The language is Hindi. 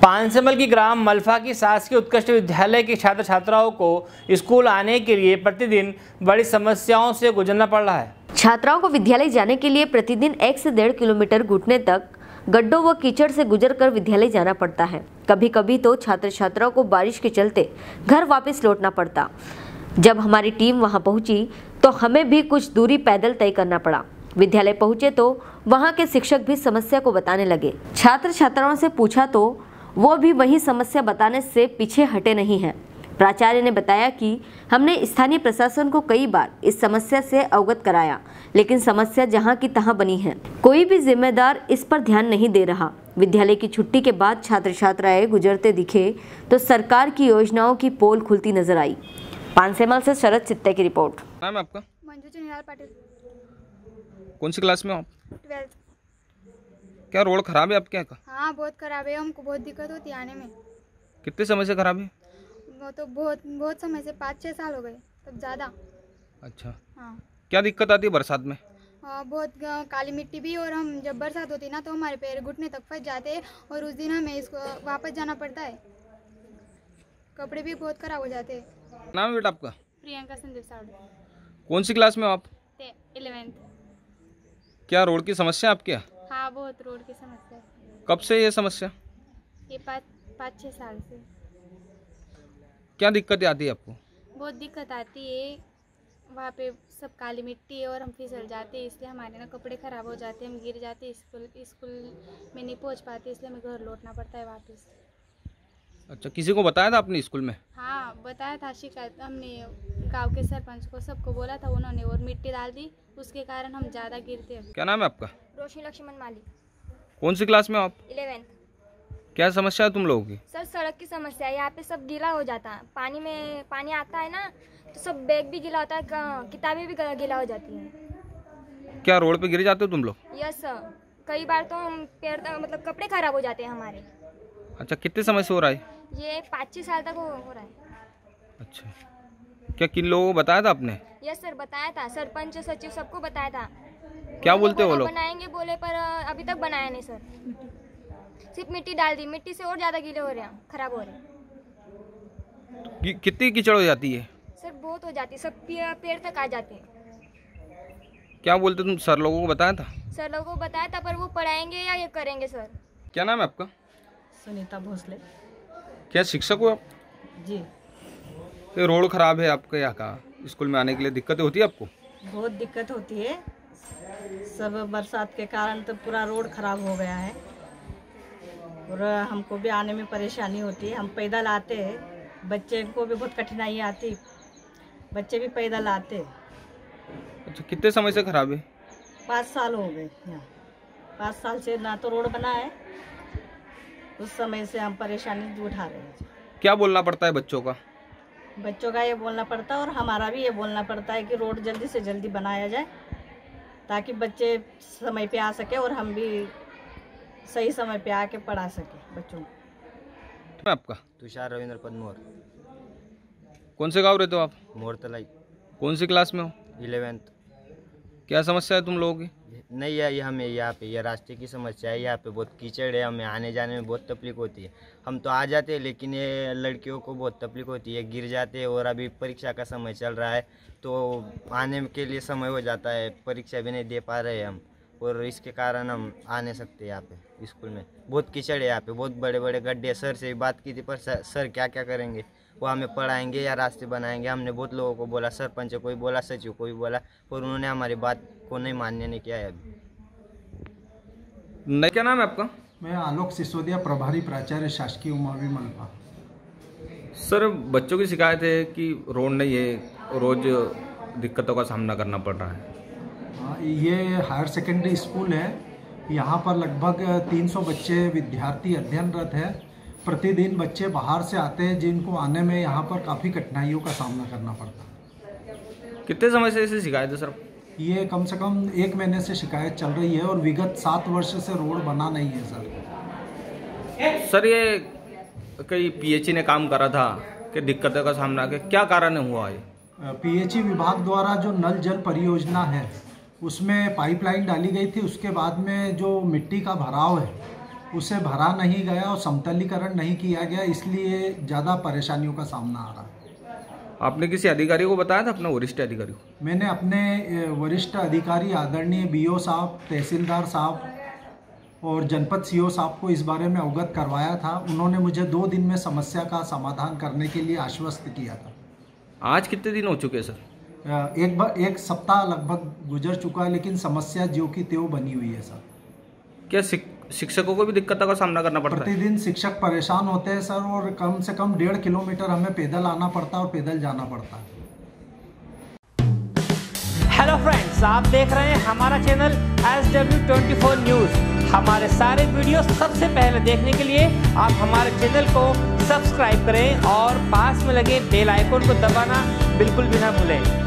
पानसेमल की ग्राम मलफा की शासकीय उत्कृष्ट विद्यालय के छात्र छात्राओं को स्कूल आने के लिए प्रतिदिन बड़ी समस्याओं से गुजरना पड़ रहा है। छात्राओं को विद्यालय जाने के लिए प्रतिदिन 1 से 1.5 किलोमीटर घुटने तक गड्ढों व कीचड़ से गुजरकर विद्यालय जाना पड़ता है। कभी कभी तो छात्र छात्राओं को बारिश के चलते घर वापस लौटना पड़ता। जब हमारी टीम वहां पहुंची तो हमें भी कुछ दूरी पैदल तय करना पड़ा। विद्यालय पहुंचे तो वहां के शिक्षक भी समस्या को बताने लगे। छात्र छात्राओं से पूछा तो वो भी वही समस्या बताने से पीछे हटे नहीं हैं। प्राचार्य ने बताया कि हमने स्थानीय प्रशासन को कई बार इस समस्या से अवगत कराया, लेकिन समस्या जहां की तहां बनी है। कोई भी जिम्मेदार इस पर ध्यान नहीं दे रहा। विद्यालय की छुट्टी के बाद छात्र छात्राएं गुजरते दिखे तो सरकार की योजनाओं की पोल खुलती नजर आई। पानसेमल से शरद चित्ते की रिपोर्ट। नाम है आपका? मंजू चुनियाल पाटिल। कौन सी क्लास में हो आप? 12th। क्या रोड खराब है आपके यहाँ का? हाँ, बहुत खराब है। हमको बहुत दिक्कत होती है आने में। कितने समय से खराब है? वो तो बहुत समय से 5-6 साल हो गए, तब ज़्यादा। अच्छा। हाँ। क्या दिक्कत आती है बरसात में? बहुत काली मिट्टी भी, और हम जब बरसात होती है ना तो हमारे पैर घुटने तक फंस जाते हैं, और उस दिन हमें इसको वापस जाना पड़ता है। कपड़े भी बहुत खराब हो जाते हैं। नाम है बेटा आपका? प्रियंका संदीप सावड़े। कौन सी क्लास में हो आप? 11th। क्या रोड की समस्या है आपके यहाँ? हाँ, बहुत रोड की समस्या है। कब से ये समस्या? ये 5-6 साल से। क्या दिक्कतें आती है आपको? बहुत दिक्कत आती है। वहाँ पे सब काली मिट्टी है और हम फिसल जाते हैं, इसलिए हमारे ना कपड़े ख़राब हो जाते हैं, हम गिर जाते हैं, स्कूल में नहीं पहुँच पाते, इसलिए हमें घर लौटना पड़ता है वापस। अच्छा, किसी को बताया था आपने स्कूल में? हाँ, बताया था, शिकायत हमने गांव के सरपंच को, सबको बोला था उन्होंने, और मिट्टी डाल दी, उसके कारण हम ज़्यादा गिरते हैं। क्या नाम है आपका? रोशनी लक्ष्मण माली। कौन सी क्लास में हो आप? 11th। क्या समस्या है तुम लोगों की? सर, सड़क की समस्या है। यहाँ पे सब गीला हो जाता है, पानी आता है ना, तो सब बैग भी गीला होता है, किताबें भी गीला हो जाती हैं। क्या रोड पे गिर जाते हो तुम लोग? यस सर, कई बार तो हम मतलब कपड़े खराब हो जाते हैं हमारे। अच्छा, कितने समय से हो रहा है ये? 5-6 साल तक हो रहा है। अच्छा, क्या किन लोगों को बताया था आपने? यस सर, बताया था, सरपंच सचिव सबको बताया था। क्या बोलते हो वो लोग? बनाएंगे बोले, पर अभी तक बनाया नहीं सर। सिर्फ मिट्टी डाल दी, मिट्टी से और ज्यादा गीले हो रहे हैं, खराब हो रहे हैं। कितनी कीचड़ हो जाती है? सर, बहुत हो जाती है, सब पेड़ तक आ जाते हैं। क्या बोलते तुम? सर लोगों को बताया था? सर लोगों को बताया था, पर वो पढ़ाएंगे या ये करेंगे सर? क्या नाम है आपका? सुनीता भोसले। क्या शिक्षक हो आप? जी। तो रोड खराब है आपके यहाँ का, स्कूल में आने के लिए दिक्कतें होती है आपको? बहुत दिक्कत होती है, सब बरसात के कारण तो पूरा रोड खराब हो गया है, और हमको भी आने में परेशानी होती है। हम पैदल आते हैं, बच्चे को भी बहुत कठिनाई आती, बच्चे भी पैदल आते। अच्छा, कितने समय से खराब है? 5 साल हो गए यहाँ। 5 साल से ना तो रोड बना है, उस समय से हम परेशानी उठा रहे हैं। क्या बोलना पड़ता है बच्चों का? बच्चों का ये बोलना पड़ता है और हमारा भी ये बोलना पड़ता है कि रोड जल्दी से जल्दी बनाया जाए, ताकि बच्चे समय पे आ सके और हम भी सही समय पे आके पढ़ा सके बच्चों को। आपका? तुषार रविंद्र पदमोर। कौन से गांव रहते हो आप? मोरतलाई। कौन सी क्लास में हो? 11th। क्या समस्या है तुम लोगों की? नहीं है, ये हमें यहाँ पे ये रास्ते की समस्या है। यहाँ पे बहुत कीचड़ है, हमें आने जाने में बहुत तकलीफ होती है। हम तो आ जाते हैं, लेकिन ये लड़कियों को बहुत तकलीफ होती है, गिर जाते हैं, और अभी परीक्षा का समय चल रहा है तो आने के लिए समय हो जाता है, परीक्षा भी नहीं दे पा रहे हम, और इसके कारण हम आ नहीं सकते यहाँ पे स्कूल में। बहुत कीचड़ है यहाँ पे, बहुत बड़े बड़े गड्ढे। सर से बात की थी, पर सर क्या क्या करेंगे, वो हमें पढ़ाएंगे या रास्ते बनाएंगे? हमने बहुत लोगों को बोला, सरपंच को भी बोला, सचिव को भी बोला, पर उन्होंने हमारी बात को नहीं मान्य नहीं किया है अभी। नहीं, क्या नाम है आपका? मैं आलोक सिसोदिया, प्रभारी प्राचार्य शासकीय उमावी मलफा। सर, बच्चों की शिकायत है कि रोड नहीं है, रोज दिक्कतों का सामना करना पड़ रहा है। हाँ, ये हायर सेकेंडरी स्कूल है। यहाँ पर लगभग 300 बच्चे विद्यार्थी अध्ययनरत है। प्रतिदिन बच्चे बाहर से आते हैं, जिनको आने में यहाँ पर काफ़ी कठिनाइयों का सामना करना पड़ता है। कितने समय से ऐसी शिकायत है सर? ये कम से कम 1 महीने से शिकायत चल रही है, और विगत 7 वर्ष से रोड बना नहीं है सर। सर, ये कई पीएचई ने काम करा था कि दिक्कतों का सामना के क्या कारण हुआ है? पीएचई विभाग द्वारा जो नल जल परियोजना है, उसमें पाइपलाइन डाली गई थी। उसके बाद में जो मिट्टी का भराव है उसे भरा नहीं गया और समतलीकरण नहीं किया गया, इसलिए ज़्यादा परेशानियों का सामना आ रहा है। आपने किसी अधिकारी को बताया था, अपना वरिष्ठ अधिकारी को? मैंने अपने वरिष्ठ अधिकारी आदरणीय BO साहब, तहसीलदार साहब और जनपद CO साहब को इस बारे में अवगत करवाया था। उन्होंने मुझे 2 दिन में समस्या का समाधान करने के लिए आश्वस्त किया था। आज कितने दिन हो चुके हैं सर? एक सप्ताह लगभग गुजर चुका है, लेकिन समस्या ज्यों की त्यों बनी हुई है सर। क्या शिक्षकों को भी दिक्कतों का सामना करना पड़ता है? प्रतिदिन शिक्षक परेशान होते हैं सर, और कम से कम 1.5 किलोमीटर हमें पैदल आना पड़ता है और पैदल जाना पड़ता है। हेलो फ्रेंड्स, आप देख रहे हैं हमारा चैनल SW24 न्यूज़। हमारे सारे वीडियो सबसे पहले देखने के लिए आप हमारे चैनल को सब्सक्राइब करें और पास में लगे बेल आइकन को दबाना बिल्कुल भी ना भूलें।